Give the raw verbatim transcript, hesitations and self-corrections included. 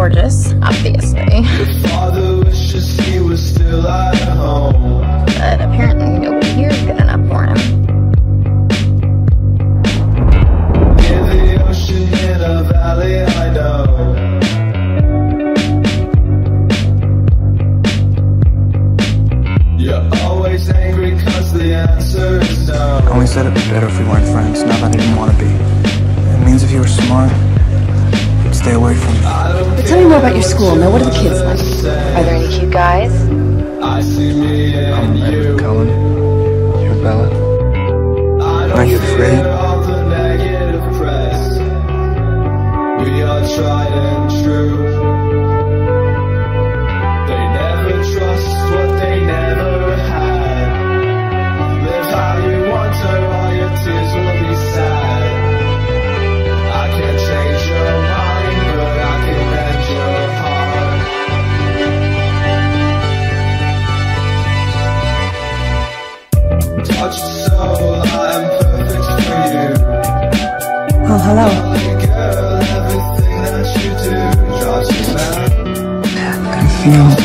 gorgeous, obviously. Your father wishes he was still at home. But apparently nobody here is good enough for him. Near the ocean in a valley I know. You're always angry cause the answer is no. I always said it'd be better if we weren't friends, not that I didn't want to be. It means if you were smart, you'd stay away from me. But tell me more about your school. Now, what are the kids like? Are there any cute guys? I see me and I'm you. Cullen. You're Bella. Are you afraid? All the negative press. We are tried and true. They never trust what they never had. Live how you want to, all your tears will be sad. I can't change your mind, but I can mend your heart. Touch the soul, I'm perfect for you. Oh, hello. Girl, everything that you do drives me mad. I feel